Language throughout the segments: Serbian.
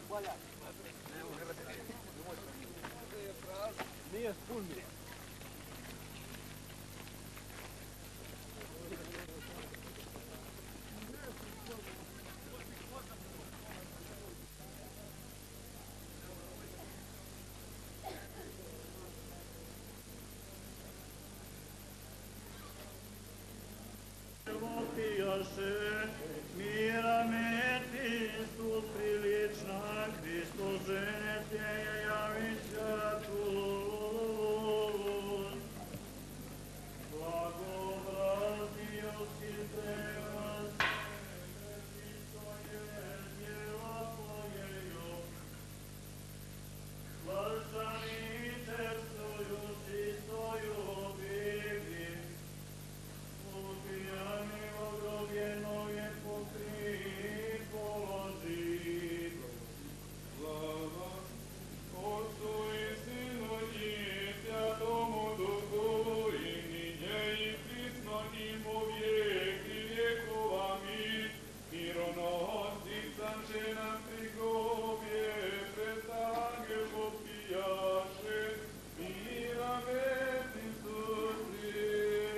Nije spunio. Mira me Hristos prilična, Hristos žene tjeje javića tu. Благообразio si Teva, Hristo je djela Tvojejo. Blажаните свою чистою обиви, Ubijani ogrobljeno je pokri položi. Slava Otcu i Sinu i Svjatomu Duhu i ninje i prisno i povijeki vjekova mi. Mironosnica će nam prigobje, pred angel popijaše, mira vetim sustri.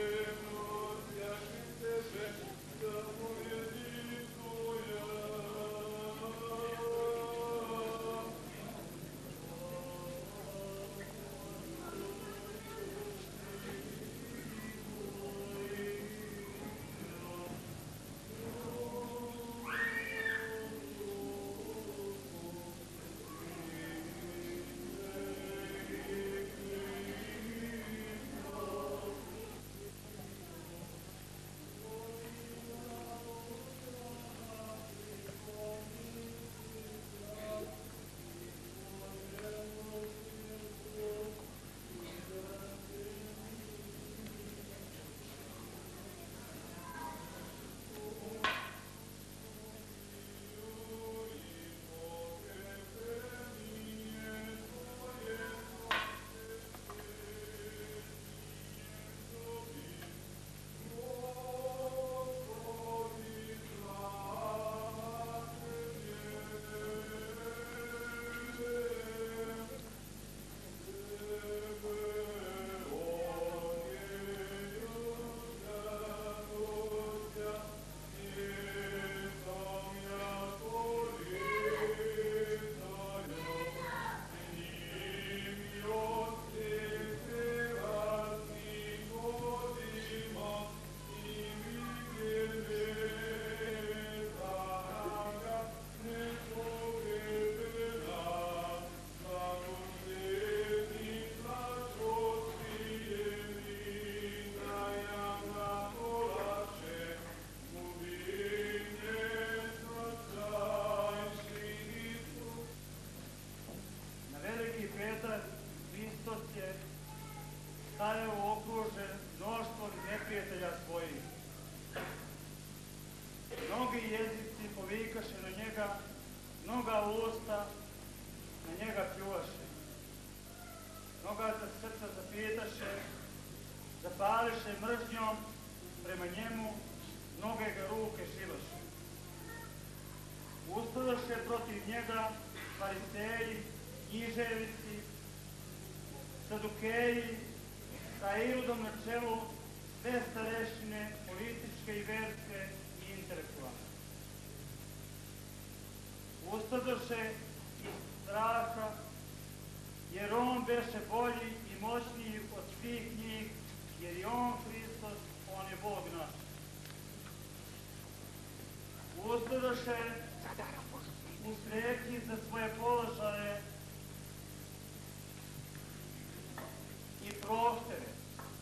Stajao okružen mnoštvom neprijatelja svojih. Mnogi jezici povikaše na njega, mnoga usta na njega pljuvaše. Mnoga se srca zapitaše, zapališe mržnjom prema njemu, mnoge ga ruke šivaše. Ustadoše protiv njega fariseji, književnici, sadukeji, sa Irodom na čelu, sve starešine, političke i verske i intelektualne. Ustadoše iz straha, jer on beše bolji i moćniji od svih njih, jer je on Hristos, on je Bog naš. Ustadoše u streki za svoje položaje i prostore.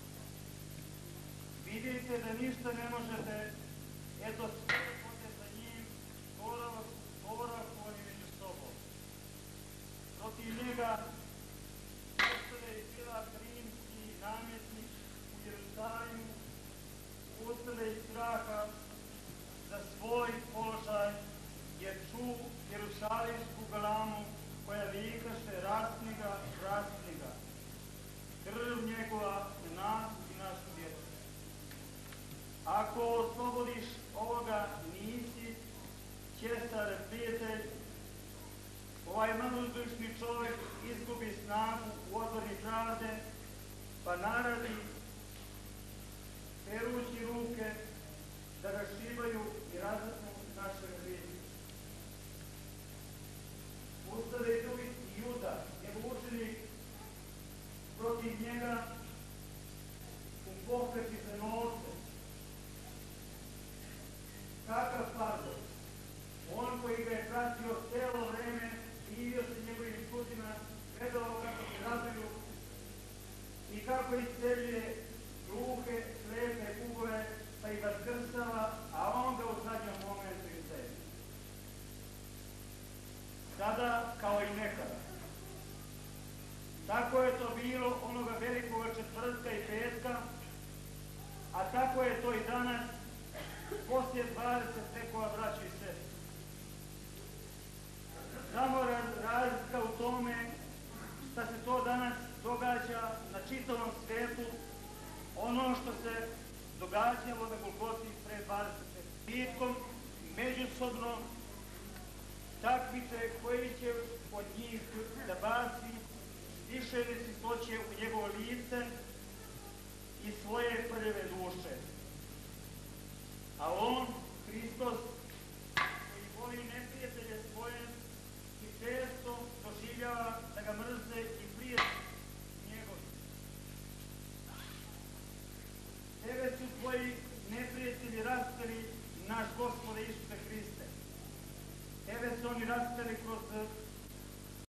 Vidite da ništa ne možete, eto sve pode za njim, boravak oni među sobom. Protiv njega ustade i Pilat rimski namjetnik u Jerusalimu, ustade iz straha za svoj položaj, jer ču jerusalimsku galamu koja vikaše rasni ga, krv njegova na nas i našu djecu. Ako oslobodiš ovoga, nisi Cesare prijatelj, ovaj malodušni čovjek izgubi snagu u odbrani pravde, pa naradi, perući ruke, da rašibaju i razapnu naše religije. Ustade i drugi Juda, njegov učenik, protiv njega u pokreti za novce. Kakav pardon? On koji ga je pratio celo vreme, divio se njegovim putima, gledao kako se raduju i kako isceljuje gluhe, slepe, kugove, pa ih vaskrstava, a on ga u zadnjem momentu izdeje. Sada kao i nekada. Tako je to bilo onoga velikog četvrtka i petka, a tako je to i danas, poslije 20 vekova, braći i sestri. Samo razlika u tome šta se to danas događa na čitavom svijetu, ono što se događalo na Golgoti pre 20 vekova. Bitkom međusobno takmiče koji će od njih da baci više nesvitoće u njegovo lice,